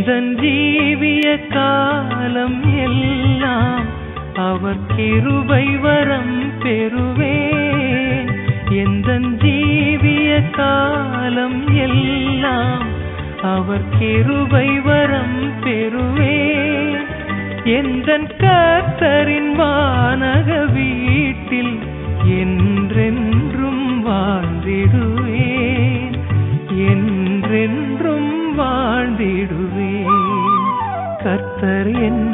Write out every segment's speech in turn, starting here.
எந்தன் ஜீவிய காலம் எல்லாம் அவர் கிருபை வரம் பெறுவேன். எந்தன் ஜீவிய காலம் எல்லாம் அவர் கிருபை வரம் பெறுவேன். எந்தன் கர்த்தரின் வானக வீட்டில் என்றென்றும் வாழ்ந்திடுவேன். என்றென்றும் வாழ்ந்திடுவேன். கர்த்தர் என்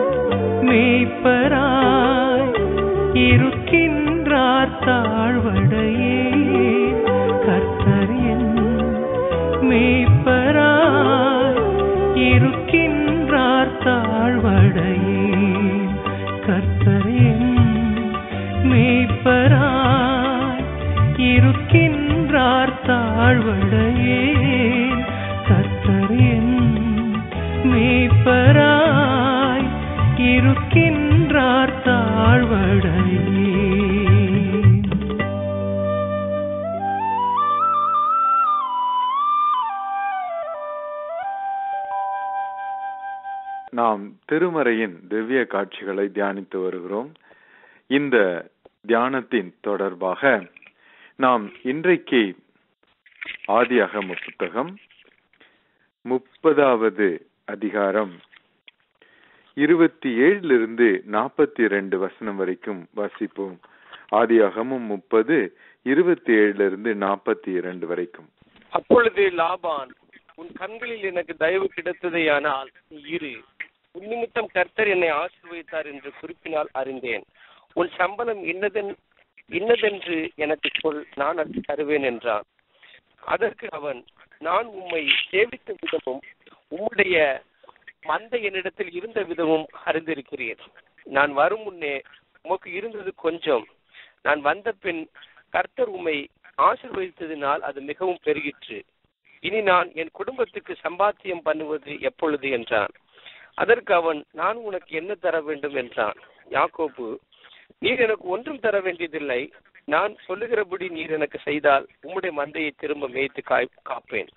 மேய்ப்பராய் இருக்கின்றார் தாழ்வடையே. கர்த்தர் என் மேய்ப்பராய் இருக்கின்றார் தாழ்வடையே. கர்த்தர் என் மேய்ப்பராய் இருக்கின்றார் தாழ்வடையே. கர்த்தர் என் மேய்ப்பராய் இருக்கின்றார் தாழ்வடையே. நாம் திருமறையின் திவ்ய காட்சிகளை தியானித்து வருகிறோம். இந்த தியானத்தின் தொடர்பாக நாம் இன்றைக்கு ஆதியாகம புத்தகம் 30வது அதிகாரம் 27 42 வசனம் வரைக்கும் வாசிப்போம். ஆதியாகமம் 30 27 42 வரைக்கும். அப்பொழுது லாபான், உன் கண்களில் எனக்கு தயவு கிடைத்ததேயானால் நீ இரு, உன் நிமித்தம் கர்த்தர் என்னை ஆசீர்வதித்தார் என்று குறிப்பினால் அறிந்தேன். உன் சம்பளம் இன்னதென்று எனக்கு சொல், நான் அது தருவேன் என்றான். அதற்கு அவன், நான் உம்மை சேவித்த விதமும் உம்முடைய மந்தை என்னிடத்தில் இருந்த விதமும் அறிந்திருக்கிறேன். நான் வரும் முன்னே உமக்கு இருந்தது கொஞ்சம், நான் வந்த பின் கர்த்தர் உம்மை ஆசீர்வதித்ததினால் அது மிகவும் பெருகிற்று. இனி நான் என் குடும்பத்துக்கு சம்பாத்தியம் பண்ணுவது எப்பொழுது என்றான். அதற்கு அவன், நான் உனக்கு என்ன தர வேண்டும் என்றான். யாக்கோபு, நீர் எனக்கு ஒன்றும் தர வேண்டியதில்லை, நான் சொல்லுகிறபடி நீர் எனக்கு செய்தால் உம்முடைய மந்தையை திரும்ப மேய்த்து காப்பேன்.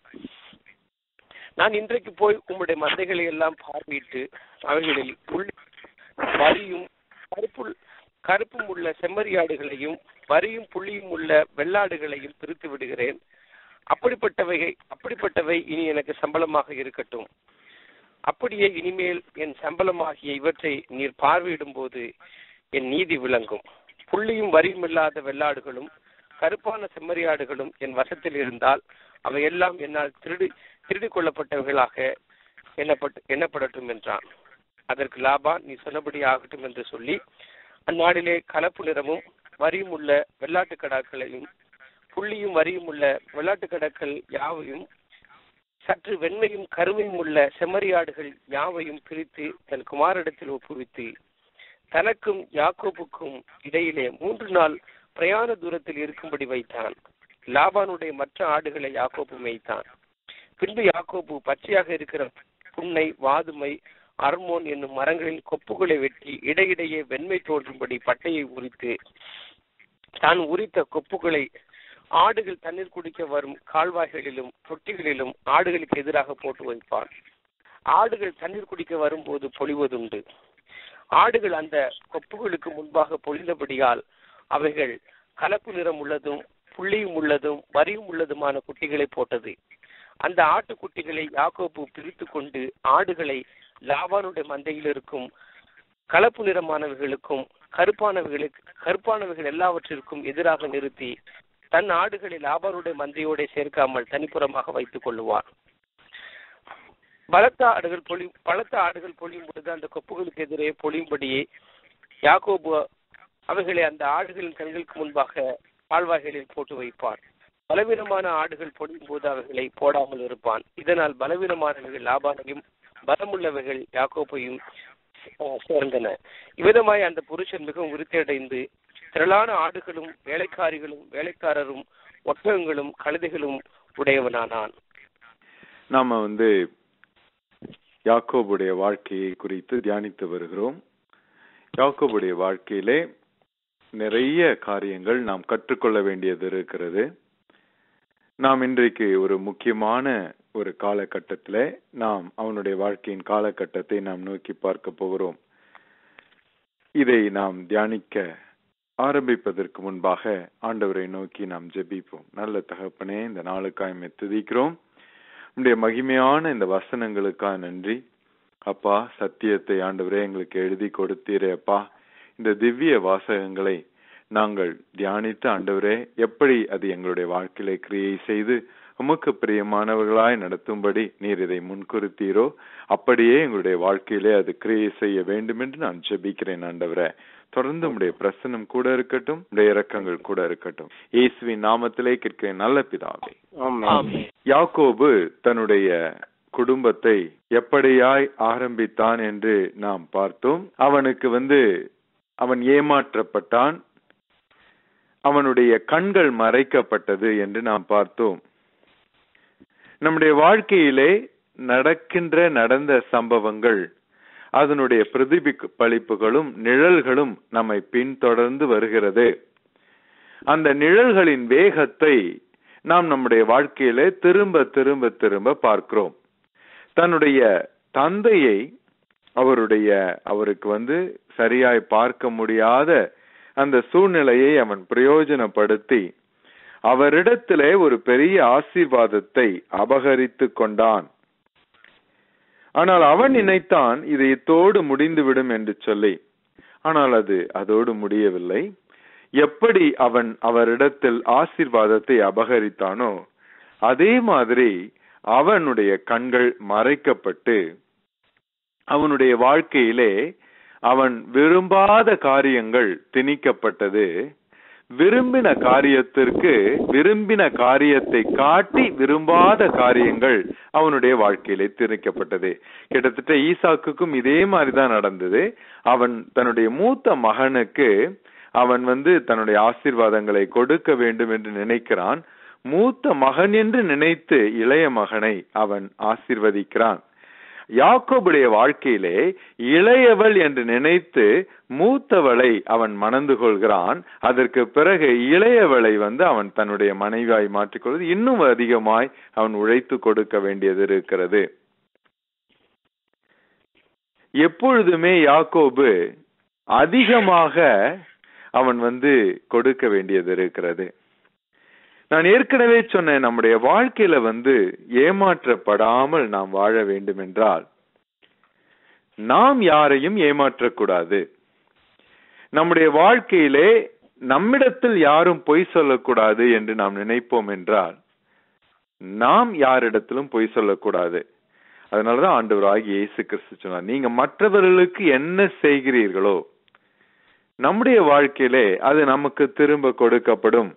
நான் இன்றைக்கு போய் உம்முடைய மந்தைகளை எல்லாம் பார்வையிட்டு அவைகளில் வரியும் கருப்பும் உள்ள செம்மறியாடுகளையும் வரியும் புள்ளியும் உள்ள வெள்ளாடுகளையும் பிரித்து விடுகிறேன். அப்படிப்பட்டவை இனி எனக்கு சம்பளமாக இருக்கட்டும். அப்படியே இனிமேல் என் சம்பளமாகிய இவற்றை நீர் பார்வையிடும் போது என் நீதி விளங்கும். புள்ளியும் வரியும் இல்லாத வெள்ளாடுகளும் கருப்பான செம்மறியாடுகளும் என் வசத்தில் இருந்தால் அவை எல்லாம் என்னால் திருடி கொள்ளப்பட்டவைகளாக எண்ணப்படட்டும் என்றான். அதற்கு லாபான், நீ சொன்னபடி ஆகட்டும் என்று சொல்லி அந்நாளிலே கலப்பு நிறமும் வரியும் உள்ள வெள்ளாட்டுக்கடாக்களையும் புள்ளியும் வரியும் உள்ள வெள்ளாட்டுக்கடாக்கள் யாவையும் சற்று வெண்மையும் கருமையும் உள்ள செம்மறியாடுகள் யாவையும் பிரித்து தன் குமாரிடத்தில் ஒப்புவித்து தனக்கும் யாக்கோபுக்கும் இடையிலே 3 நாள் பிரயாண தூரத்தில் இருக்கும்படி வைத்தான். லாபானுடைய மற்ற ஆடுகளை யாக்கோபு மேய்த்தான். பின்பு யாக்கோபு பச்சையாக இருக்கிற புன்னை, வாதுமை, அர்மோன் என்னும் மரங்களின் கொப்புகளை வெட்டி இடையிடையே வெண்மை தோன்றும்படி பட்டையை உரித்து தான் உரித்த கொப்புகளை ஆடுகள் தண்ணீர் குடிக்க வரும் கால்வாய்களிலும் தொட்டிகளிலும் ஆடுகளுக்கு எதிராக போட்டு வைப்பான். ஆடுகள் தண்ணீர் குடிக்க வரும்போது பொழிவதுண்டு. ஆடுகள் அந்த கொப்புகளுக்கு முன்பாக பொழிந்தபடியால் அவைகள் கலப்பு நிறம் உள்ளதும் புள்ளியும் உள்ளதும் வரியும் உள்ளதுமான குட்டிகளை போட்டது. அந்த ஆட்டுக்குட்டிகளை யாக்கோபு பிரித்து கொண்டு ஆடுகளை லாபானுடைய மந்தையில் இருக்கும் கலப்பு நிறமானவைகளுக்கும் கருப்பானவைகள் எல்லாவற்றிற்கும் எதிராக நிறுத்தி தன் ஆடுகளை லாபானுடைய மந்தையோட சேர்க்காமல் தனிப்புறமாக வைத்துக் கொள்ளுவார். பலத்த ஆடுகள் பொழியும் பொழுது அந்த கொப்புகளுக்கு எதிரே பொழியும்படியே யாக்கோபு அவைகளை அந்த ஆடுகளின் கண்களுக்கு முன்பாக கால்வாய்களில் போட்டு வைப்பார். பலவீனமான ஆடுகள் பொழியும் போது அவைகளை போடாமல் இருப்பான். இதனால் பலவீனமானவைகள் லாபானையும் பலமுள்ளவைகள் யாக்கோபையும் சேர்ந்தன. இவ்விதமாய் அந்த புருஷன் மிகவும் விருத்தியடைந்து திரளான ஆடுகளும் வேலைக்காரரும் ஒட்டகங்களும் கழுதைகளும் உடையவனானான். நாம யாக்கோபுடைய வாழ்க்கையை குறித்து தியானித்து வருகிறோம். யாக்கோபுடைய வாழ்க்கையிலே நிறைய காரியங்கள் நாம் கற்றுக்கொள்ள வேண்டியது இருக்கிறது. நாம் இன்றைக்கு ஒரு முக்கியமான ஒரு காலகட்டத்திலே நாம் அவனுடைய வாழ்க்கையின் காலகட்டத்தை நாம் நோக்கி பார்க்க போகிறோம். இதை நாம் தியானிக்க ஆரம்பிப்பதற்கு முன்பாக ஆண்டவரை நோக்கி நாம் ஜெபிப்போம். நல்ல தகப்பனே, இந்த நாளுக்காய் துதிக்கிறோம். உம்முடைய மகிமையான இந்த வசனங்களுக்காக நன்றி அப்பா. சத்தியத்தை ஆண்டவரே எங்களுக்கு எழுதி கொடுத்தீரே அப்பா. இந்த திவ்ய வாசகங்களை நாங்கள் தியானித்து ஆண்டவரே எப்படி அது எங்களுடைய வாழ்க்கையிலே கிரியை செய்து உமக்கு பிரியமானவர்களாய் நடத்தும்படி நீர் இதை முன்குறித்தீரோ அப்படியே எங்களுடைய வாழ்க்கையிலே அது கிரியை செய்ய வேண்டும் என்று நான் ஜெபிக்கிறேன் ஆண்டவரே. தொடர்ந்து உம்முடைய பிரசன்னம் கூட இருக்கட்டும், உம்முடைய இரக்கங்கள் கூட இருக்கட்டும். இயேசுவின் நாமத்திலே கேட்கிறேன் நல்ல பிதாவே. யாக்கோபு தன்னுடைய குடும்பத்தை எப்படியாய் ஆரம்பித்தான் என்று நாம் பார்த்தோம். அவனுக்கு அவன் ஏமாற்றப்பட்டான், அவனுடைய கண்கள் மறைக்கப்பட்டது என்று நாம் பார்த்தோம். நம்முடைய வாழ்க்கையிலே நடந்த சம்பவங்கள், அதனுடைய பிரதிபலிப்புகளும் நிழல்களும் நம்மை பின்தொடர்ந்து வருகிறது. அந்த நிழல்களின் வேகத்தை நாம் நம்முடைய வாழ்க்கையிலே திரும்ப திரும்ப திரும்ப பார்க்கிறோம். தன்னுடைய தந்தையை அவருக்கு சரியாய் பார்க்க முடியாத அந்த சூழ்நிலையை அவன் பிரயோஜனப்படுத்தி அவரிடத்திலே ஒரு பெரிய ஆசீர்வாதத்தை அபகரித்து கொண்டான். ஆனால் அவன் நினைத்தான் இது இத்தோடு முடிந்துவிடும் என்று சொல்லி. ஆனால் அது அதோடு முடியவில்லை. எப்படி அவன் அவரிடத்தில் ஆசீர்வாதத்தை அபகரித்தானோ அதே மாதிரி அவனுடைய கண்கள் மறைக்கப்பட்டு அவனுடைய வாழ்க்கையிலே அவன் விரும்பாத காரியங்கள் திணிக்கப்பட்டது. விரும்பின காரியத்தை காட்டி விரும்பாத காரியங்கள் அவனுடைய வாழ்க்கையிலே திணிக்கப்பட்டது. கிட்டத்தட்ட ஈசாக்குக்கும் இதே மாதிரிதான் நடந்தது. அவன் தன்னுடைய மூத்த மகனுக்கு அவன் தன்னுடைய ஆசீர்வாதங்களை கொடுக்க வேண்டும் என்று நினைக்கிறான். மூத்த மகன் என்று நினைத்து இளைய மகனை அவன் ஆசீர்வதிக்கிறான். யாக்கோபுடைய வாழ்க்கையிலே இளையவள் என்று நினைத்து மூத்தவளை அவன் மணந்து கொள்கிறான். அதற்கு பிறகு இளையவளை அவன் தன்னுடைய மனைவியாய் மாற்றிக்கொள்வது இன்னும் அதிகமாய் அவன் உழைத்து கொடுக்க வேண்டியது இருக்கிறது. எப்பொழுதுமே யாக்கோபு அதிகமாக அவன் கொடுக்க வேண்டியது இருக்கிறது. நான் ஏற்கனவே சொன்னேன், நம்முடைய வாழ்க்கையில ஏமாற்றப்படாமல் நாம் வாழ வேண்டும் என்றால் நாம் யாரையும் ஏமாற்றக்கூடாது. நம்முடைய வாழ்க்கையிலே நம்மிடத்தில் யாரும் பொய் சொல்லக்கூடாது என்று நாம் நினைப்போம் என்றால் நாம் யாரிடத்திலும் பொய் சொல்லக்கூடாது. அதனாலதான் ஆண்டவராகிய இயேசு கிறிஸ்து சொன்னார், நீங்க மற்றவர்களுக்கு என்ன செய்கிறீர்களோ நம்முடைய வாழ்க்கையிலே அது நமக்கு திரும்ப கொடுக்கப்படும்.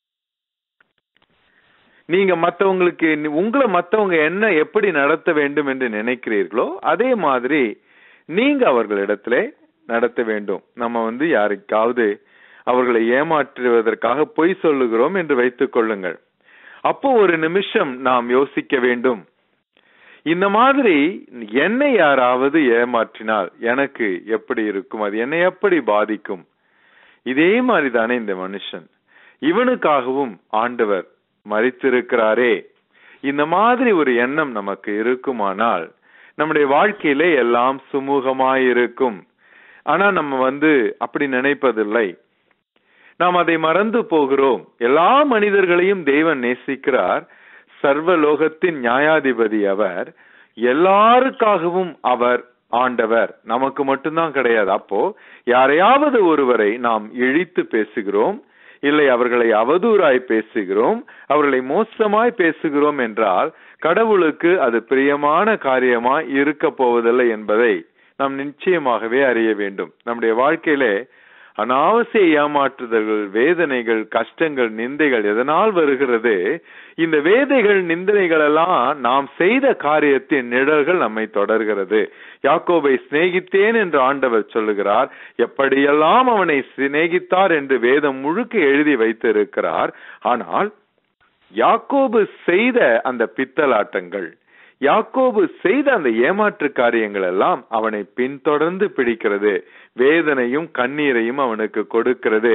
நீங்க மத்தவங்க என்ன எப்படி நடத்த வேண்டும் என்று நினைக்கிறீர்களோ அதே மாதிரி நீங்க அவர்களிடத்திலே நடத்த வேண்டும். நம்ம யாருக்காவது அவர்களை ஏமாற்றுவதற்காக பொய் சொல்லுகிறோம் என்று வைத்துக் கொள்ளுங்கள். அப்போ ஒரு நிமிஷம் நாம் யோசிக்க வேண்டும், இந்த மாதிரி என்னை யாராவது ஏமாற்றினால் எனக்கு எப்படி இருக்கும், அது என்னை எப்படி பாதிக்கும். இதே மாதிரிதானே இந்த மனுஷன், இவனுக்காகவும் ஆண்டவர் மரித்திருக்கிறாரே. இந்த மாதிரி ஒரு எண்ணம் நமக்கு இருக்குமானால் நம்முடைய வாழ்க்கையிலே எல்லாம் சுமூகமாயிருக்கும். ஆனா நம்ம அப்படி நினைப்பதில்லை. நாம் அதை மறந்து போகிறோம். எல்லா மனிதர்களையும் தேவன் நேசிக்கிறார். சர்வலோகத்தின் நியாயாதிபதி அவர். எல்லாருக்காகவும் அவர் ஆண்டவர், நமக்கு மட்டும்தான் கிடையாது. அப்போ யாரையாவது ஒருவரை நாம் இழித்து பேசுகிறோம், இல்லை அவர்களை அவதூறாய் பேசுகிறோம், அவர்களை மோசமாய் பேசுகிறோம் என்றால் கடவுளுக்கு அது பிரியமான காரியமாய் இருக்க போவதில்லை என்பதை நாம் நிச்சயமாகவே அறிய வேண்டும். நம்முடைய வாழ்க்கையிலே அனாவசிய ஏமாற்றுதல்கள், வேதனைகள், கஷ்டங்கள், நிந்தைகள் எதனால் வருகிறது? இந்த வேதைகள், நிந்தனைகள் எல்லாம் நாம் செய்த காரியத்தின் நிழல்கள் நம்மை தொடர்கிறது. யாக்கோபை சிநேகித்தேன் என்று ஆண்டவர் சொல்லுகிறார். எப்படியெல்லாம் அவனை சிநேகித்தார் என்று வேதம் முழுக்க எழுதி வைத்திருக்கிறார். ஆனால் யாக்கோபு செய்த அந்த பித்தலாட்டங்கள், யாக்கோபு செய்த அந்த ஏமாற்று காரியங்கள் எல்லாம் அவனை பின்தொடர்ந்து பிடிக்கிறது. வேதனையும் கண்ணீரையும் அவனுக்கு கொடுக்கிறது.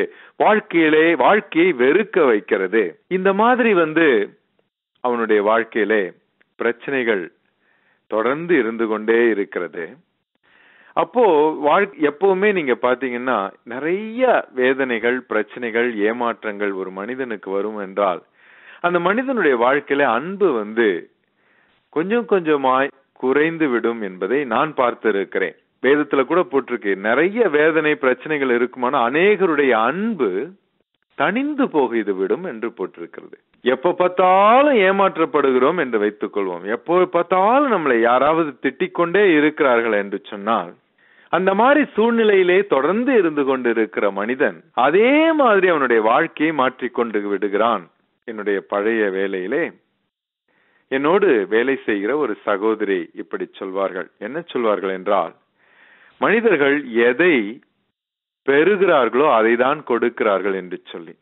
வாழ்க்கையை வெறுக்க வைக்கிறது. இந்த மாதிரி அவனுடைய வாழ்க்கையிலே பிரச்சனைகள் தொடர்ந்து இருந்து கொண்டே இருக்கிறது. அப்போ எப்பவுமே நீங்க பாத்தீங்கன்னா நிறைய வேதனைகள், பிரச்சனைகள், ஏமாற்றங்கள் ஒரு மனிதனுக்கு வரும் என்றால் அந்த மனிதனுடைய வாழ்க்கையில அன்பு கொஞ்சம் கொஞ்சமாய் குறைந்து விடும் என்பதை நான் பார்த்திருக்கிறேன். வேதத்துல கூட போட்டிருக்கு, நிறைய வேதனை பிரச்சனைகள் இருக்குமானா அநேகருடைய அன்பு தணிந்து போகிது விடும் என்று போட்டிருக்கிறது. எப்ப பார்த்தாலும் ஏமாற்றப்படுகிறோம் என்று வைத்துக் கொள்வோம். எப்போ பார்த்தாலும் நம்மளை யாராவது திட்டிக்கொண்டே இருக்கிறார்கள் என்று சொன்னால் அந்த மாதிரி சூழ்நிலையிலே தொடர்ந்து இருந்து கொண்டு இருக்கிற மனிதன் அதே மாதிரி அவனுடைய வாழ்க்கையை மாற்றிக்கொண்டு விடுகிறான். என்னுடைய பழைய வேலையிலே என்னோடு வேலை செய்கிற ஒரு சகோதரி இப்படி சொல்வார்கள். என்ன சொல்வார்கள் என்றால், மனிதர்கள் எதை பெறுகிறார்களோ அதை தான் கொடுக்கிறார்கள் என்று சொல்லி.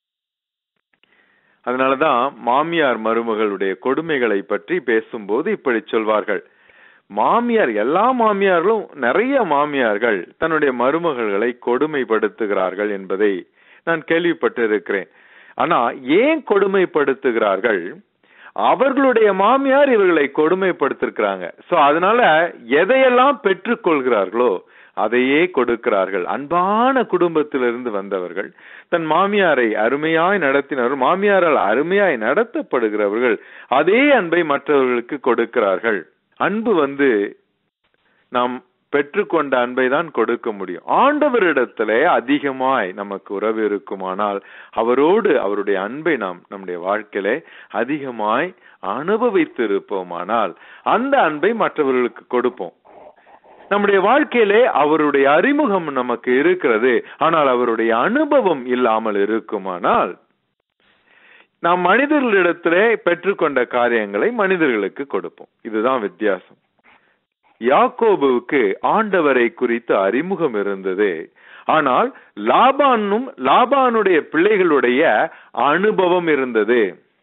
அதனாலதான் மாமியார் மருமகளுடைய கொடுமைகளை பற்றி பேசும்போது இப்படி சொல்வார்கள். மாமியார், எல்லா மாமியார்களும், நிறைய மாமியார்கள் தன்னுடைய மருமகளை கொடுமைப்படுத்துகிறார்கள் என்பதை நான் கேள்விப்பட்டு இருக்கிறேன். ஆனா ஏன் கொடுமைப்படுத்துகிறார்கள்? அவர்களுடைய மாமியார் இவர்களை கொடுமைப்படுத்திருக்கிறாங்க. சோ அதனால எதையெல்லாம் பெற்றுக் கொள்கிறார்களோ அதையே கொடுக்கிறார்கள். அன்பான குடும்பத்திலிருந்து வந்தவர்கள், தன் மாமியாரை அருமையாய் நடத்தினவர்கள், மாமியாரால் அருமையாய் நடத்தப்படுகிறவர்கள் அதே அன்பை மற்றவர்களுக்கு கொடுக்கிறார்கள். அன்பு நாம் பெற்றுக்கொண்ட அன்பை தான் கொடுக்க முடியும். ஆண்டவரிடத்திலே அதிகமாய் நமக்கு உறவு இருக்குமானால் அவரோடு அவருடைய அன்பை நாம் நம்முடைய வாழ்க்கையிலே அதிகமாய் அனுபவித்து இருப்போமானால் அந்த அன்பை மற்றவர்களுக்கு கொடுப்போம். நம்முடைய வாழ்க்கையிலே அவருடைய அறிமுகம் நமக்கு இருக்கிறது, ஆனால் அவருடைய அனுபவம் இல்லாமல் இருக்குமானால் நாம் மனிதர்களிடத்திலே பெற்றுக்கொண்ட காரியங்களை மனிதர்களுக்கு கொடுப்போம். இதுதான் வித்தியாசம். யாக்கோபுவுக்கு ஆண்டவரை குறித்து அறிமுகம் இருந்தது, ஆனால் லாபானுடைய பிள்ளைகளுடைய அனுபவம் இருந்தது.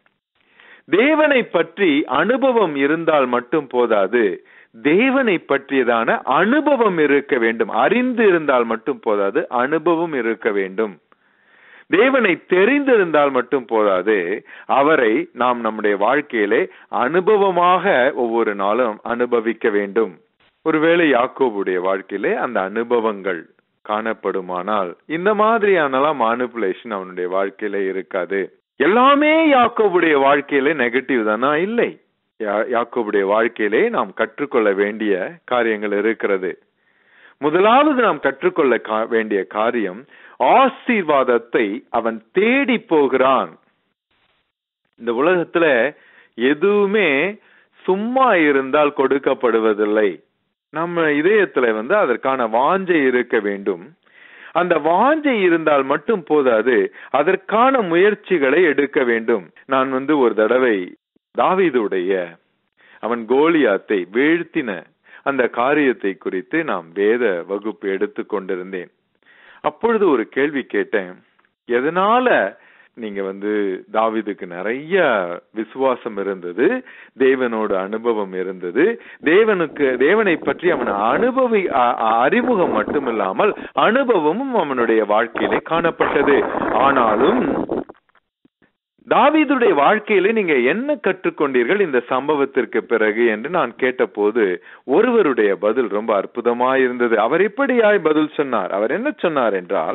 தேவனை பற்றி அனுபவம் இருந்தால் மட்டும் போதாது, தேவனை பற்றியதான அனுபவம் இருக்க வேண்டும். அறிந்து இருந்தால் மட்டும் போதாது, அனுபவம் இருக்க வேண்டும். தேவனை தெரிந்திருந்தால் மட்டும் போதாது, அவரை நாம் நம்முடைய வாழ்க்கையிலே அனுபவமாக ஒவ்வொரு நாளும் அனுபவிக்க வேண்டும். ஒருவேளை யாக்கோபுடைய வாழ்க்கையிலே அந்த அனுபவங்கள் காணப்படுமானால் இந்த மாதிரியான மானிபுலேஷன் அவனுடைய வாழ்க்கையில இருக்காது. எல்லாமே யாக்கோபுடைய வாழ்க்கையில நெகட்டிவ் தானா? இல்லை. யாக்கோபுடைய வாழ்க்கையிலே நாம் கற்றுக்கொள்ள வேண்டிய காரியங்கள் இருக்கிறது. முதலாவது நாம் கற்றுக்கொள்ள வேண்டிய காரியம், ஆசீர்வாதத்தை அவன் தேடி போகிறான். இந்த உலகத்துல எதுவுமே சும்மா இருந்தால் கொடுக்கப்படுவதில்லை. நம்ம இதயத்துல அதற்கான வாஞ்சை இருக்க வேண்டும். அந்த வாஞ்சை இருந்தால் மட்டும் போதாது, அதற்கான முயற்சிகளை எடுக்க வேண்டும். நான் ஒரு தடவை தாவீதுடைய அவன் கோலியாத்தை வீழ்த்தின அந்த காரியத்தை குறித்து நாம் வேத வகுப்பு எடுத்து கொண்டிருந்தேன். அப்பொழுது ஒரு கேள்வி கேட்டேன். எதனால நீங்க தாவீதுக்கு நிறைய விசுவாசம் இருந்தது, தேவனோட அனுபவம் இருந்தது, தேவனை பற்றி அவன் அறிமுகம் மட்டுமில்லாமல் அனுபவமும் அவனுடைய வாழ்க்கையிலே காணப்பட்டது. ஆனாலும் தாவீதுடைய வாழ்க்கையிலே நீங்க என்ன கற்றுக்கொண்டீர்கள் இந்த சம்பவத்திற்கு பிறகு என்று நான் கேட்டபோது ஒருவருடைய பதில் ரொம்ப அற்புதமாயிருந்தது. அவர் இப்படியாய் பதில் சொன்னார். அவர் என்ன சொன்னார் என்றால்,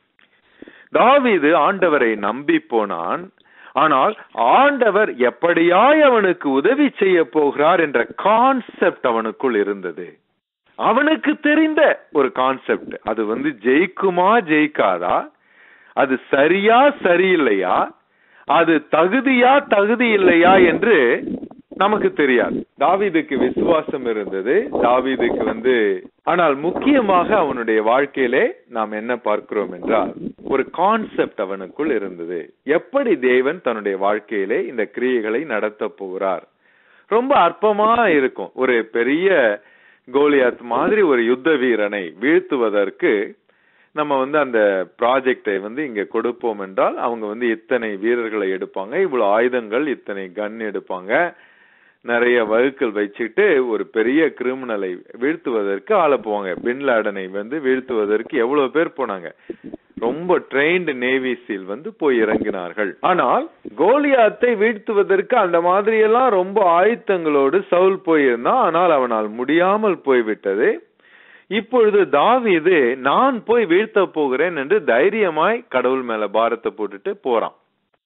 தாவீது ஆண்டவரை நம்பி போனான், ஆனால் ஆண்டவர் எப்படியாய் அவனுக்கு உதவி செய்ய போகிறார் என்ற கான்செப்ட் அவனுக்குள் இருந்தது. அவனுக்கு தெரிந்த ஒரு கான்செப்ட். அது ஜெயிக்குமா ஜெயிக்காதா, அது சரியா சரியில்லையா, அது தகுதியா தகுதி இல்லையா என்று நமக்கு தெரியாது. தாவீதுக்கு விசுவாசம் இருந்தது. தாவீதுக்கு ஆனால் முக்கியமாக அவனுடைய வாழ்க்கையிலே நாம் என்ன பார்க்கிறோம் என்றால், ஒரு கான்செப்ட் அவனுக்குள் இருந்தது. எப்படி தேவன் தன்னுடைய வாழ்க்கையிலே இந்த கிரியைகளை நடத்த போகிறார். ரொம்ப அற்பமா இருக்கும். ஒரு பெரிய கோலியாத் மாதிரி ஒரு யுத்த வீரனை வீழ்த்துவதற்கு நம்ம அந்த ப்ராஜெக்டை இங்க கொடுப்போம் என்றால், அவங்க இத்தனை வீரர்களை எடுப்பாங்க, இவ்வளவு ஆயுதங்கள், இத்தனை கன் எடுப்பாங்க, நிறைய வகுக்கள் வச்சுட்டு ஒரு பெரிய கிரிமினலை வீழ்த்துவதற்கு ஆள போவாங்க. பின் லாடனை வீழ்த்துவதற்கு எவ்வளவு பேர் போனாங்க. ரொம்ப ட்ரெயின்டு நேவி சீல் வந்து போய் இறங்கினார்கள். ஆனால் கோலியாத்தை வீழ்த்துவதற்கு அந்த மாதிரி எல்லாம் ரொம்ப ஆயுத்தங்களோடு சவுல் போயிருந்தான். ஆனால் அவனால் முடியாமல் போய்விட்டது. இப்பொழுது தாவீது நான் போய் வீழ்த்த போகிறேன் என்று தைரியமாய் கடவுள் மேல பாரத்தை போட்டுட்டு போறான்.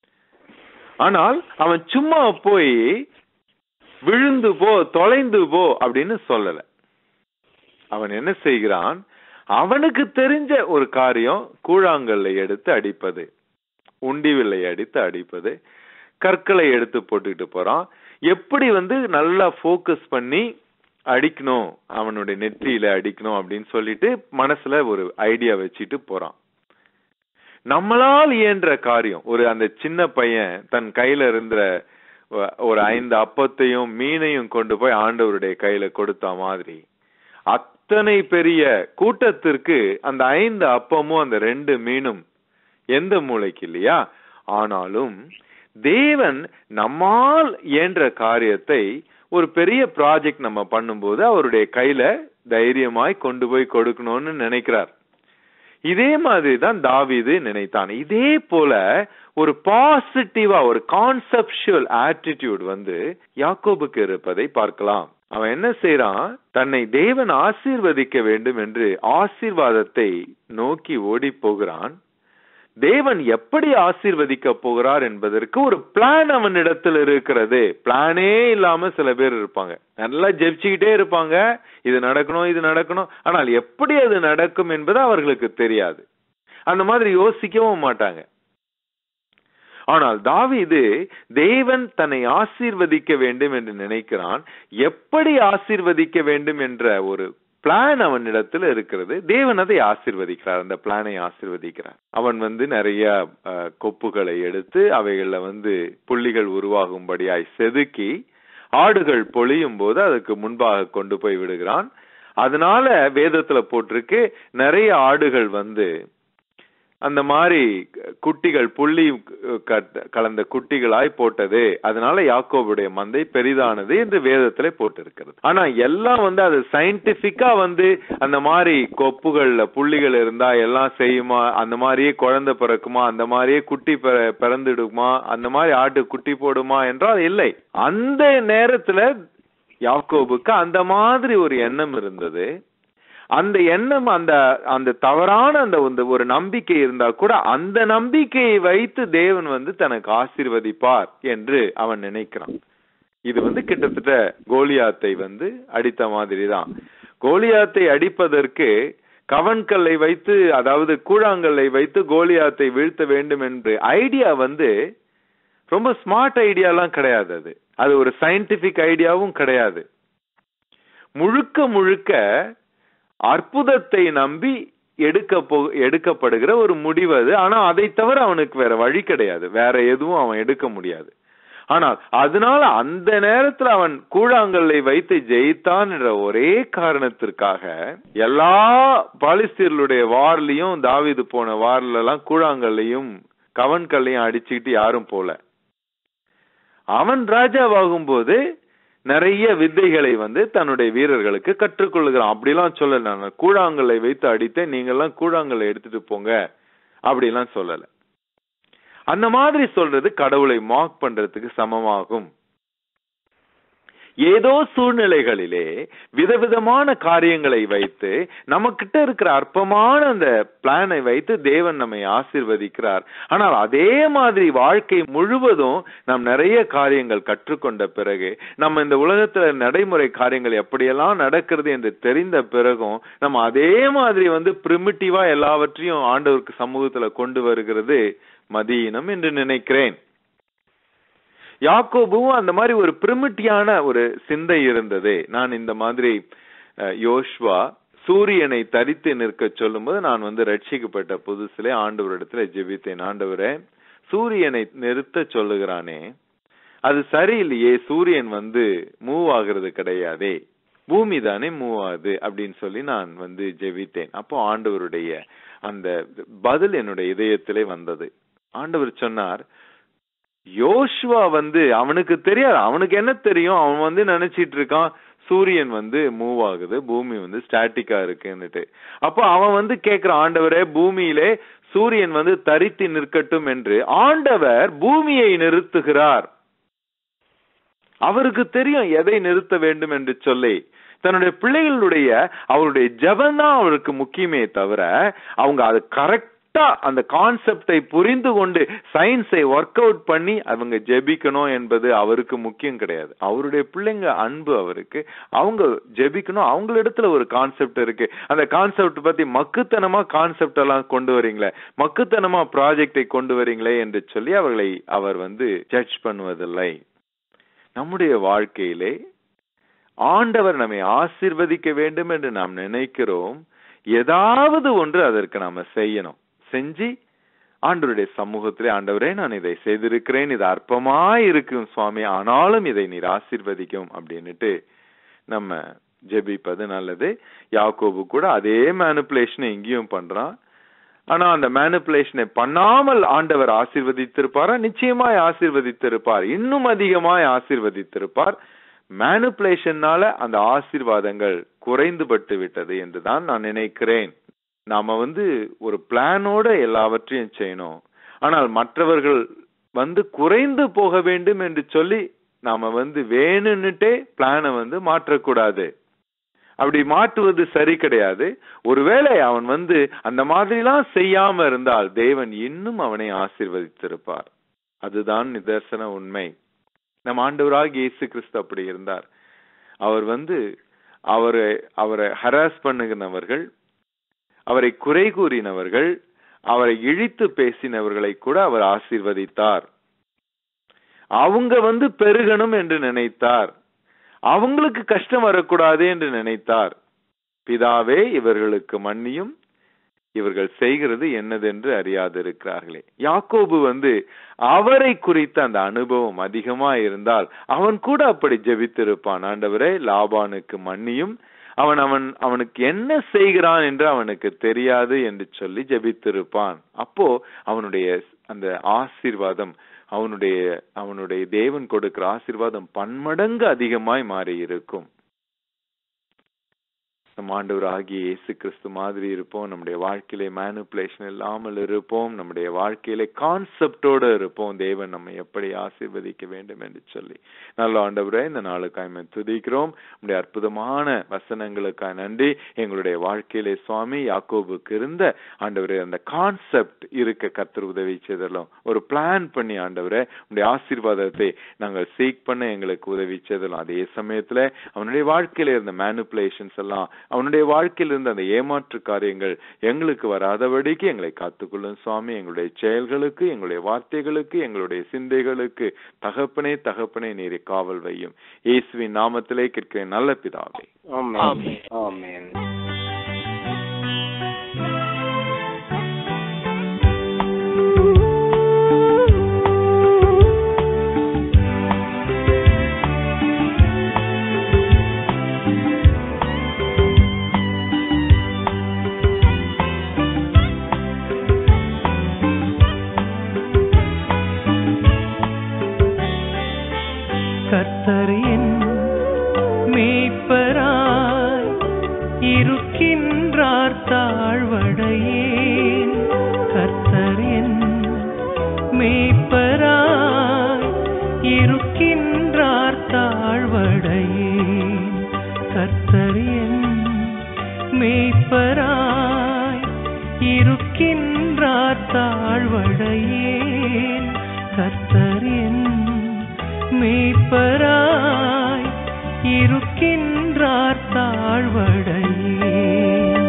ஆனால் அவன் சும்மா போய் விழுந்து போ, தொலைந்து போ அப்படின்னு சொல்லல. அவன் என்ன செய்கிறான்? அவனுக்கு தெரிஞ்ச ஒரு காரியம், கூழாங்கல்லை எடுத்து அடிப்பது, உண்டிவில்லை அடித்து அடிப்பது, கற்களை எடுத்து போட்டுக்கிட்டு போறான். எப்படி வந்து நல்லா போக்கஸ் பண்ணி அடிக்கணும், அவனுடைய நெற்றியில அடிக்கணும் அப்படின்னு சொல்லிட்டு மனசுல ஒரு ஐடியா வச்சுட்டு போறான். நம்மளால் இயன்ற காரியம், ஒரு அந்த சின்ன பையன் தன் கையில இருந்த ஒரு 5 அப்பத்தையும் மீனையும் கொண்டு போய் ஆண்டவருடைய கையில கொடுத்த மாதிரி, அத்தனை பெரிய கூட்டத்திற்கு அந்த 5 அப்பமும் அந்த 2 மீனும் எந்த மூளைக்கு இல்லையா? ஆனாலும் தேவன் நம்மால் இயன்ற காரியத்தை ஒரு பெரிய ப்ராஜெக்ட் நம்ம பண்ணும்போது அவருடைய கையில தைரியமாய் கொண்டு போய் கொடுக்கணும்னு நினைக்கிறார். இதே மாதிரி தான் தாவீது நினைத்தான். இதே போல ஒரு பாசிட்டிவா ஒரு கான்செப்சுவல் ஆட்டிடியூட் வந்து யாக்கோபுக்கு இருப்பதை பார்க்கலாம். அவன் என்ன செய்யறான்? தன்னை தேவன் ஆசீர்வதிக்க வேண்டும் என்று ஆசீர்வாதத்தை நோக்கி ஓடி போகிறான். தேவன் எப்படி ஆசீர்வதிக்க போகிறார் என்பதற்கு ஒரு பிளான் அவனிடத்தில் இருக்கிறது. பிளானே இல்லாம சில பேர் இருப்பாங்க, நல்லா ஜெபிச்சுக்கிட்டே இருப்பாங்க, இது நடக்கணும் இது நடக்கணும், ஆனால் எப்படி அது நடக்கும் என்பது அவர்களுக்கு தெரியாது. அந்த மாதிரி யோசிக்கவும் மாட்டாங்க. ஆனால் தாவீது தேவன் தன்னை ஆசீர்வதிக்க வேண்டும் என்று நினைக்கிறான். எப்படி ஆசீர்வதிக்க வேண்டும் என்ற ஒரு பிளான் அவனிடத்தில் இருக்கிறது. தேவன் அதை ஆசீர்வதிக்கிறார், அந்த பிளானை ஆசீர்வதிக்கிறார். அவன் வந்து நிறைய கொப்புகளை எடுத்து அவைகள்ல வந்து புள்ளிகள் உருவாகும்படியாய் செதுக்கி ஆடுகள் பொழியும் போது அதுக்கு முன்பாக கொண்டு போய் விடுகிறான். அதனால வேதத்துல போட்டிருக்கு, நிறைய ஆடுகள் வந்து அந்த மாதிரி குட்டிகள் புள்ளி கலந்த குட்டிகளாய் போட்டது, அதனால யாக்கோபுடைய மந்தை பெரிதானது என்று வேதத்துல போட்டிருக்கிறது. ஆனா எல்லாம் வந்து அது சயின்டிபிக்கா வந்து அந்த மாதிரி கொப்புகள்ல புள்ளிகள் இருந்தா எல்லாம் செய்யுமா, அந்த மாதிரியே குழந்தை பிறக்குமா, அந்த மாதிரியே குட்டி பிறந்துடுமா, அந்த மாதிரி ஆட்டு குட்டி போடுமா என்றால் இல்லை. அந்த நேரத்துல யாக்கோபுக்கு அந்த மாதிரி ஒரு எண்ணம் இருந்தது. அந்த எண்ணம், அந்த தவறான அந்த ஒரு நம்பிக்கை இருந்தா கூட அந்த நம்பிக்கையை வைத்து தேவன் வந்து தனக்கு ஆசீர்வதிப்பார் என்று அவன் நினைக்கிறான். இது வந்து கிட்டத்தட்ட கோலியாத்தை வந்து அடித்த மாதிரி தான். கோலியாத்தை அடிப்பதற்கு கவன்கல்லை வைத்து, அதாவது கூழாங்கல்லை வைத்து கோலியாத்தை வீழ்த்த வேண்டும் என்று ஐடியா வந்து ரொம்ப ஸ்மார்ட் ஐடியாலாம் கிடையாது. அது ஒரு சயின்டிபிக் ஐடியாவும் கிடையாது. முழுக்க முழுக்க அற்புதத்தை நம்பி எடுக்கப்படுகிற ஒரு முடிவு அது. ஆனா அதை தவிர அவனுக்கு வேற வழி கிடையாது, வேற எதுவும் அவன் எடுக்க முடியாது. ஆனால் அதனால அந்த நேரத்துல அவன் கூழாங்கல்லை வைத்து ஜெயித்தான் என்ற ஒரே காரணத்திற்காக எல்லா பாலிஸ்தீனருடைய வார்லயும், தாவீது போன வார்ல எல்லாம் கூழாங்கல்லையும் கவன்கல்லையும் அடிச்சுக்கிட்டு யாரும் போல. அவன் ராஜாவாகும் போது நிறைய வித்தைகளை வந்து தன்னுடைய வீரர்களுக்கு கற்றுக்கொள்ளுகிறான். அப்படிலாம் சொல்லல, நான் கூழாங்கல்லை வைத்து அடித்தேன், நீங்க எல்லாம் கூழாங்கல்லை எடுத்துட்டு போங்க அப்படிலாம் சொல்லல. அந்த மாதிரி சொல்றது கடவுளை மார்க் பண்றதுக்கு சமமாகும். ஏதோ சூழ்நிலைகளிலே விதவிதமான காரியங்களை வைத்து நமக்கிட்ட இருக்கிற அற்பமான அந்த பிளானை வைத்து தேவன் நம்மை ஆசீர்வதிக்கிறார். ஆனால் அதே மாதிரி வாழ்க்கை முழுவதும் நாம் நிறைய காரியங்கள் கற்றுக்கொண்ட பிறகு, நம்ம இந்த உலகத்துல நடைமுறை காரியங்கள் எப்படியெல்லாம் நடக்கிறது என்று தெரிந்த பிறகும் நம்ம அதே மாதிரி வந்து பிரிமிட்டிவா எல்லாவற்றையும் ஆண்டவருக்கு சமூகத்துல கொண்டு வருகிறது மதியினம் என்று நினைக்கிறேன். யாக்கோபுவும் அந்த மாதிரி ஒரு பிரிமிட்டியான ஒரு சிந்தை இருந்தது. நான் இந்த மாதிரி யோசுவா சூரியனை தரித்து நிற்க சொல்லும் போது நான் வந்து ரட்சிக்கப்பட்ட புதுசிலே ஆண்டவரிடத்துல ஜெபித்தேன், ஆண்டவரே சூரியனை நிறுத்த சொல்லுகிறானே அது சரியில்லையே, சூரியன் வந்து மூவ் ஆகுறது கிடையாதே, பூமி தானே மூவ் ஆகுது அப்படின்னு சொல்லி நான் வந்து ஜெபித்தேன். அப்போ ஆண்டவருடைய அந்த பதில் என்னுடைய இதயத்திலே வந்தது. ஆண்டவர் சொன்னார், யோசுவா வந்து அவனுக்கு தெரியாது, அவனுக்கு என்ன தெரியும், அவன் வந்து நினைச்சிட்டு இருக்கான் சூரியன் வந்து மூவ் ஆகுது, பூமி வந்து ஸ்டாட்டிக்கா இருக்குன்னுட்டு. அப்போ அவன் கேக்குறான், ஆண்டவரே பூமியிலே சூரியன் தரித்து நிற்கட்டும் என்று. ஆண்டவர் பூமியை நிறுத்துகிறார். அவருக்கு தெரியும் எதை நிறுத்த வேண்டும் என்று சொல்லி. தன்னுடைய பிள்ளைகளுடைய அவருடைய ஜெபம் தான் அவருக்கு முக்கியமே தவிர, அவங்க அது கரெக்டா அந்த கான்செப்டை புரிந்து கொண்டு சயின்ஸை ஒர்க் அவுட் பண்ணி அவங்க ஜெபிக்கணும் என்பது அவருக்கு முக்கியம் கிடையாது. அவருடைய பிள்ளைங்க அன்பு அவருக்கு, அவங்க ஜெபிக்கணும். அவங்களிடத்துல ஒரு கான்செப்ட் இருக்கு. அந்த கான்செப்ட் பத்தி மக்குத்தனமா கான்செப்ட் எல்லாம் கொண்டு வரீங்களே, மக்குத்தனமா ப்ராஜெக்டை கொண்டு வரீங்களே என்று சொல்லி அவர்களை அவர் ஜட்ஜ் பண்ணுவதில்லை. நம்முடைய வாழ்க்கையிலே ஆண்டவர் நம்மை ஆசீர்வதிக்க வேண்டும் என்று நாம் நினைக்கிறோம். ஏதாவது ஒன்று அதற்கு நாம செய்யணும். செஞ்சு ஆண்டவருடைய சமூகத்திலே, ஆண்டவரே நான் இதை செய்திருக்கிறேன், இது அற்பமாய் இருக்கும் சுவாமி, ஆனாலும் இதை நீர் ஆசீர்வதிக்கும் அப்படின்னுட்டு நம்ம ஜெபிப்பது நல்லது. யாக்கோபு கூட அதே மேனிபுலேஷனை இங்கேயும் பண்றான். ஆனா அந்த மேனிபுலேஷனை பண்ணாமல் ஆண்டவர் ஆசீர்வதித்திருப்பாரா? நிச்சயமாய் ஆசீர்வதித்திருப்பார், இன்னும் அதிகமாய் ஆசீர்வதித்திருப்பார். மேனிபுலேஷன்னால அந்த ஆசீர்வாதங்கள் குறைந்துபட்டு விட்டது என்றுதான் நான் நினைக்கிறேன். நாம ஒரு பிளானோட எல்லாவற்றையும் செய்யணும். ஆனால் மற்றவர்கள் குறைந்து போக வேண்டும் என்று சொல்லி நாம வேணும்னுட்டே பிளானை மாற்றக்கூடாது. அப்படி மாற்றுவது சரி கிடையாது. ஒருவேளை அவன் அந்த மாதிரிலாம் செய்யாம இருந்தால் தேவன் இன்னும் அவனை ஆசீர்வதித்திருப்பார். அதுதான் நிதர்சன உண்மை. நம் ஆண்டவராகிய இயேசு கிறிஸ்து அப்படி இருந்தார். அவர் அவரை ஹராஸ் பண்ணுகிறவர்கள், அவரை குறை கூறினவர்கள், அவரை இழித்து பேசினவர்களை கூட அவர் ஆசீர்வதித்தார். அவங்க பெருகணும் என்று நினைத்தார். அவங்களுக்கு கஷ்டம் வரக்கூடாது என்று நினைத்தார். பிதாவே இவர்களுக்கு மன்னியும், இவர்கள் செய்கிறது என்னதென்று அறியாதிருக்கிறார்களே. யாக்கோபு அவரை குறித்த அந்த அனுபவம் அதிகமா இருந்தால் அவன் கூட அப்படி ஜெபித்திருப்பான். ஆண்டவரே லாபானுக்கு மன்னியும், அவனுக்கு என்ன செய்கிறான் என்று அவனுக்கு தெரியாது என்று சொல்லி ஜெபித்திருப்பான். அப்போ அவனுடைய அந்த ஆசீர்வாதம், அவனுடைய தேவன் கொடுக்கிற ஆசீர்வாதம் பன்மடங்கு அதிகமாய் மாறி இருக்கும். நம் ஆண்டவராகிய இயேசு கிறிஸ்து மாதிரி இருப்போம். நம்முடைய வாழ்க்கையிலே மேனிபுலேஷன் இல்லாமல் இருப்போம். நம்முடைய வாழ்க்கையிலே கான்செப்டோட இருப்போம். தேவன் நம்மை எப்படி ஆசீர்வதிக்க வேண்டும் என்று சொல்லி. நல்ல ஆண்டவரே, இந்த நாளுக்காக துதிக்கிறோம். நம்முடைய அற்புதமான வசனங்களுக்காக நன்றி. எங்களுடைய வாழ்க்கையிலே சுவாமி யாக்கோபுக்கு இருந்த ஆண்டவரே அந்த கான்செப்ட் இருக்க கர்த்தர் உதவி செய்தலும், ஒரு பிளான் பண்ணி ஆண்டவரே உங்களுடைய ஆசீர்வாதத்தை நாங்கள் சீக் பண்ண எங்களுக்கு உதவி செய்தலும். அதே சமயத்துல அவனுடைய வாழ்க்கையில இருந்த மேனிபுலேஷன்ஸ் எல்லாம், அவனுடைய வாழ்க்கையில் இருந்த அந்த ஏமாற்று காரியங்கள் எங்களுக்கு வராதபடிக்கு எங்களை காத்துக்கொள்ளும் சுவாமி. எங்களுடைய செயல்களுக்கு, எங்களுடைய வார்த்தைகளுக்கு, எங்களுடைய சிந்தைகளுக்கு தகப்பனே தகப்பனே நீரை காவல் வையும். இயேசுவின் நாமத்திலே கேட்கிறேன் நல்ல பிதாவே. ஆமென். ஆமென். கர்த்தர் என் மேய்ப்பராய் இருக்கின்றார், தாழ்வடையேன். கர்த்தர் என் மேய்ப்பராய் இருக்கின்றார், தாழ்வடையேன். கர்த்தர் என் மேய்ப்பராய் இருக்கின்றார், தாழ்வடையேன். கர்த்தர் என் மேய்ப்பராய் இருக்கின்றார், தாழ்வடையேன்.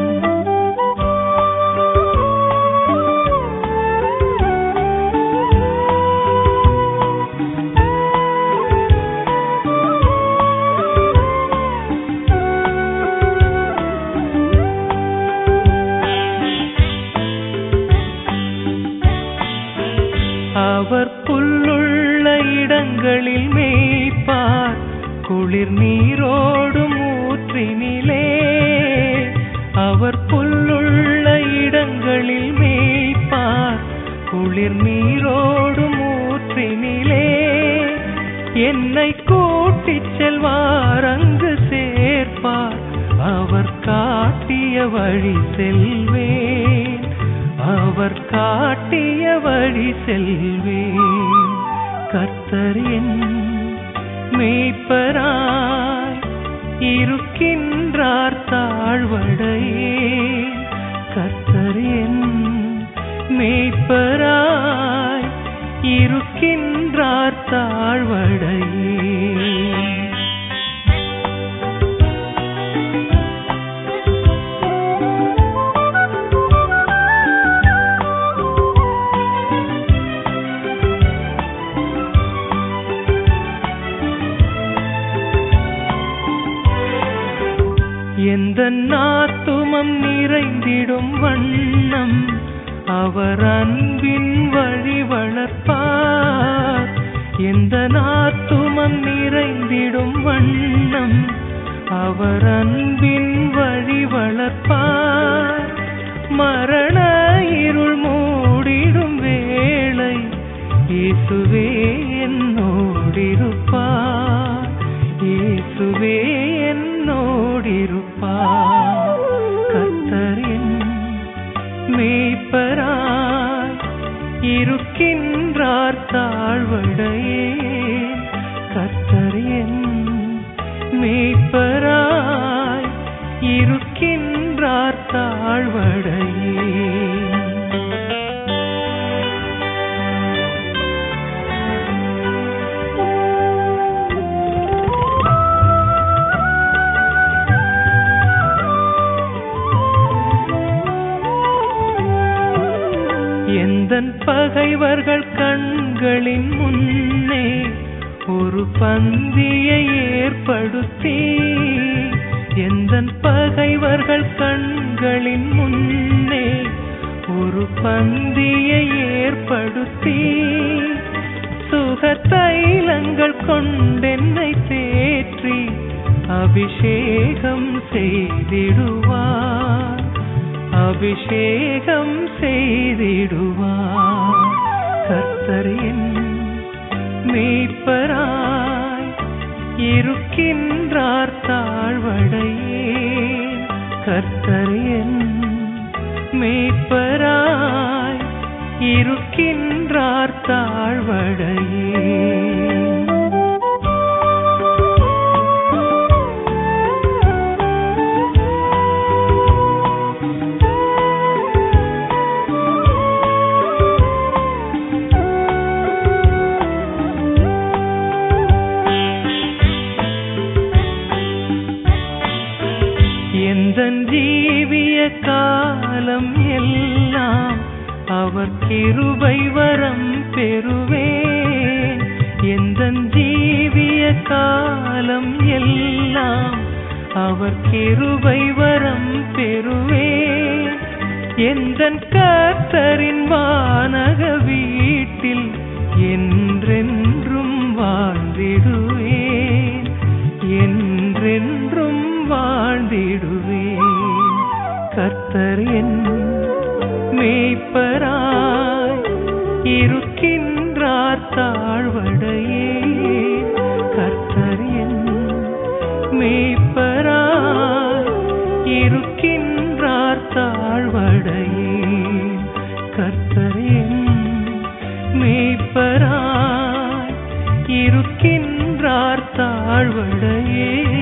அவர் புல்லுள்ள இடங்களில் மேய்ப்பார், குளிர் நீரோடும் ஊற்றினிலே. அவர் புல்லுள்ள இடங்களில் மேய்ப்பார், குளிர் நீரோடும் ஊற்றினிலே. என்னை கூட்டிச் செல்வார், அங்கு சேர்ப்பார். அவர் காட்டிய வழி செல்வேன், அவர் காட்டிய வழி செல்வேன். கர்த்தர் என் மேய்ப்பராய் இருக்கின்றார், தாழ்வடையேன். கர்த்தர் என் மேய்ப்பராய் இருக்கின்றார், தாழ்வடையேன். எந்த ஆத்துமம் நிறைந்திடும் வண்ணம் அவர் அன்பின் வழி வளர்ப்பார். எந்த ஆத்துமம் நிறைந்திடும் வண்ணம் அவர் அன்பின் வழி வளர்ப்பார். மரண இருள் மூடிடும் வேளை இயேசுவே என்னோடிருப்பார், இயேசுவே என்னோடிருப்பார். கர்த்தர் என் மேய்ப்பராய் இருக்கின்றார், தாழ்வடையேன். கர்த்தர் என் மேய்ப்பராய் இருக்கின்றார், தாழ்வடையேன். எந்தன் பகைவர்கள் கண்களின் முன்னே ஒரு பந்தியை ஏற்படுத்தி, எந்தன் பகைவர்கள் கண்களின் முன்னே ஒரு பந்தியை ஏற்படுத்தி, சுகதைலங்கள் கொண்டென்னை தேற்றி அபிஷேகம் செய்திடுவார், அபிஷேகம் செய்திடுவார். கர்த்தர் என் மேய்ப்பராய் இருக்கின்றார், தாழ்வடையேன். கர்த்தர் என் மேய்ப்பராய் இருக்கின்றார், தாழ்வடையேன். எந்தன் ஜீவிய காலம் எல்லாம் அவர் கிருபை வரம் பெறுவேன். எந்தன் ஜீவிய காலம் எல்லாம் அவர் கிருபை வரம் பெறுவேன். எந்தன் கர்த்தரின் வானக வீட்டில் என்றென்றும் வாழ்ந்திடுவேன், என்றென்றும் வாழ்ந்திடுவேன். கர்த்தர் என் மேய்ப்பராய் இருக்கின்றார், தாழ்வடையேன். கர்த்தர் என் மேய்ப்பராய் இருக்கின்றார், தாழ்வடையேன். கர்த்தர் என் மேய்ப்பராய் இருக்கின்றார், தாழ்வடையேன்.